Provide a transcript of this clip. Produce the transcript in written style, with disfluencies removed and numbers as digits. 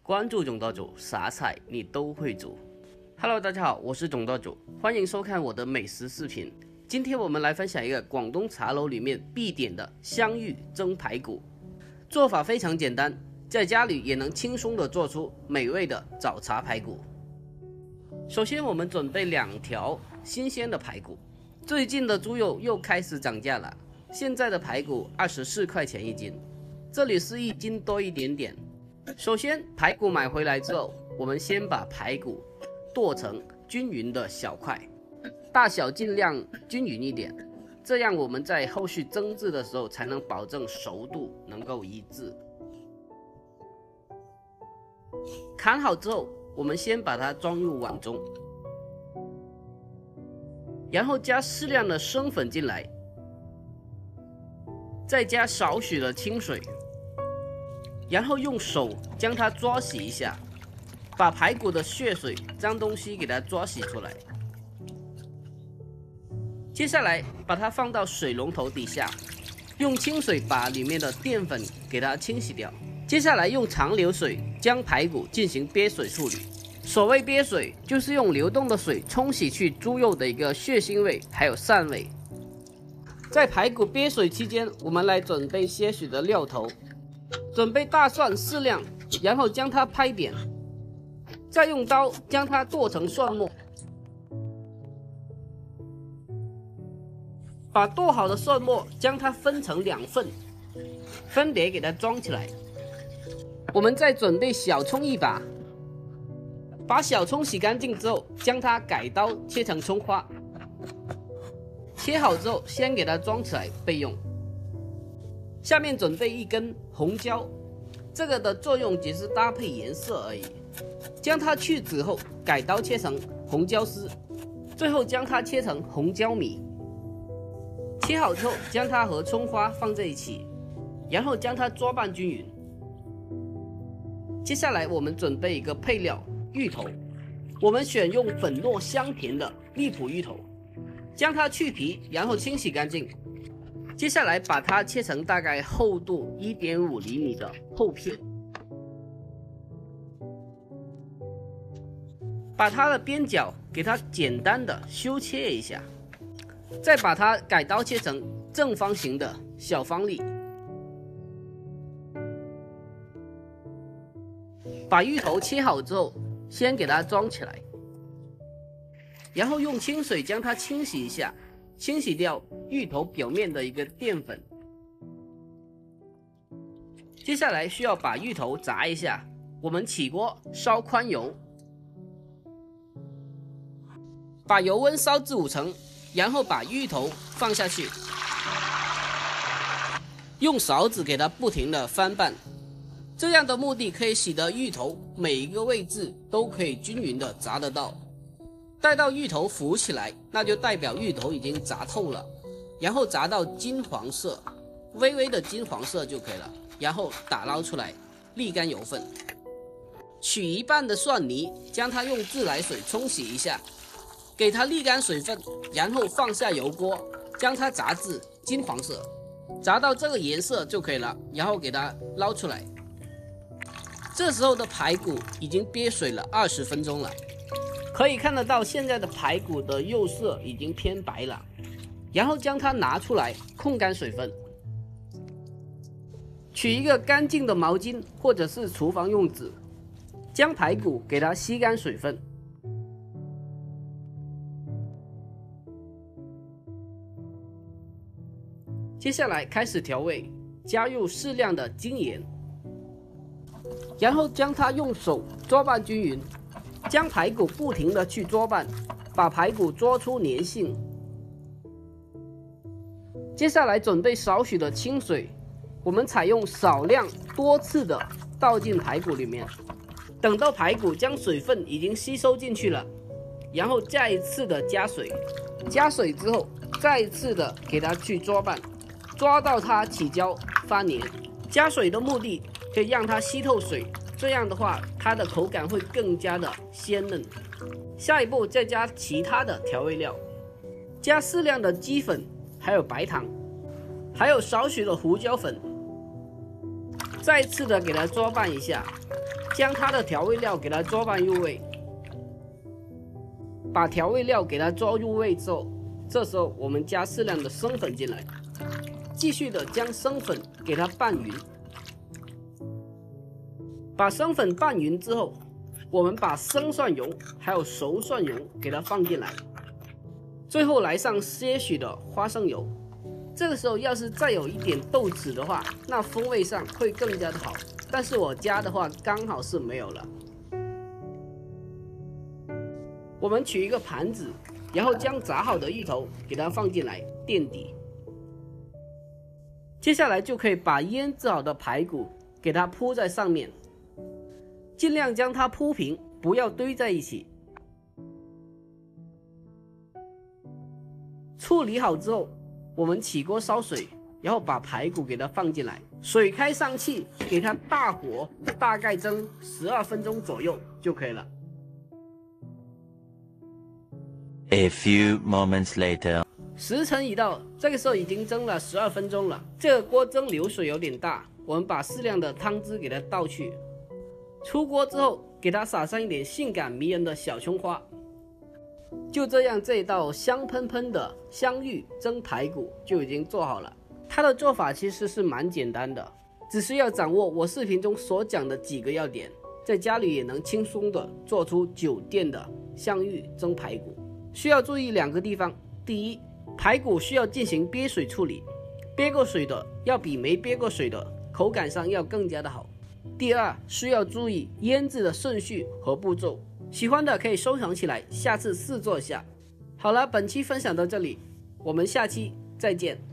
关注总舵主，啥菜你都会煮。Hello， 大家好，我是总舵主，欢迎收看我的美食视频。今天我们来分享一个广东茶楼里面必点的香芋蒸排骨，做法非常简单，在家里也能轻松的做出美味的早茶排骨。首先我们准备2条新鲜的排骨，最近的猪肉又开始涨价了，现在的排骨24块钱一斤，这里是1斤多一点点。首先排骨买回来之后，我们先把排骨剁成均匀的小块，大小尽量均匀一点，这样我们在后续蒸制的时候才能保证熟度能够一致。砍好之后，我们先把它装入碗中，然后加适量的生粉进来，再加少许的清水，然后用手将它抓洗一下，把排骨的血水、脏东西给它抓洗出来。接下来把它放到水龙头底下，用清水把里面的淀粉给它清洗掉。接下来用长流水将排骨进行憋水处理。所谓憋水，就是用流动的水冲洗去猪肉的一个血腥味还有膻味。在排骨憋水期间，我们来准备些许的料头，准备大蒜适量，然后将它拍扁，再用刀将它剁成蒜末。把剁好的蒜末将它分成2份，分别给它装起来。我们再准备小葱1把，把小葱洗干净之后，将它改刀切成葱花。切好之后，先给它装起来备用。下面准备1根红椒，这个的作用只是搭配颜色而已。将它去籽后，改刀切成红椒丝，最后将它切成红椒米。切好之后，将它和葱花放在一起，然后将它抓拌均匀。接下来我们准备一个配料芋头，我们选用粉糯香甜的荔浦芋头，将它去皮，然后清洗干净。接下来把它切成大概厚度1.5厘米的厚片，把它的边角给它简单的修切一下，再把它改刀切成正方形的小方粒。把芋头切好之后，先给它装起来，然后用清水将它清洗一下，清洗掉芋头表面的一个淀粉。接下来需要把芋头炸一下，我们起锅烧宽油，把油温烧至5成，然后把芋头放下去，用勺子给它不停的翻拌，这样的目的可以使得芋头每一个位置都可以均匀的炸得到。待到芋头浮起来，那就代表芋头已经炸透了，然后炸到金黄色，微微的金黄色就可以了，然后打捞出来，沥干油分。取一半的蒜泥，将它用自来水冲洗一下，给它沥干水分，然后放下油锅，将它炸至金黄色，炸到这个颜色就可以了，然后给它捞出来。这时候的排骨已经憋水了20分钟了，可以看得到现在的排骨的肉色已经偏白了，然后将它拿出来控干水分，取一个干净的毛巾或者是厨房用纸，将排骨给它吸干水分。接下来开始调味，加入适量的精盐，然后将它用手抓拌均匀，将排骨不停的去抓拌，把排骨抓出粘性。接下来准备少许的清水，我们采用少量多次的倒进排骨里面，等到排骨将水分已经吸收进去了，然后再一次的加水，加水之后再一次的给它去抓拌，抓到它起胶发黏。加水的目的可以让它吸透水，这样的话它的口感会更加的鲜嫩。下一步再加其他的调味料，加适量的鸡粉，还有白糖，还有少许的胡椒粉， 再次的给它抓拌一下，将它的调味料给它抓拌入味。把调味料给它抓入味之后，这时候我们加适量的生粉进来，继续的将生粉给它拌匀。把生粉拌匀之后，我们把生蒜蓉还有熟蒜蓉给它放进来，最后来上些许的花生油。这个时候要是再有一点豆豉的话，那风味上会更加的好，但是我加的话刚好是没有了。我们取一个盘子，然后将炸好的芋头给它放进来垫底。接下来就可以把腌制好的排骨给它铺在上面，尽量将它铺平，不要堆在一起。处理好之后，我们起锅烧水，然后把排骨给它放进来，水开上气，给它大火大概蒸12分钟左右就可以了。 A few moments later， 时辰已到，这个时候已经蒸了12分钟了。这个锅蒸流水有点大，我们把适量的汤汁给它倒去。出锅之后，给它撒上一点性感迷人的小葱花。就这样，这一道香喷喷的香芋蒸排骨就已经做好了。它的做法其实是蛮简单的，只需要掌握我视频中所讲的几个要点，在家里也能轻松的做出酒店的香芋蒸排骨。需要注意2个地方：第一，排骨需要进行憋水处理，憋过水的要比没憋过水的口感上要更加的好。第二，需要注意腌制的顺序和步骤。喜欢的可以收藏起来，下次试做一下。好了，本期分享到这里，我们下期再见。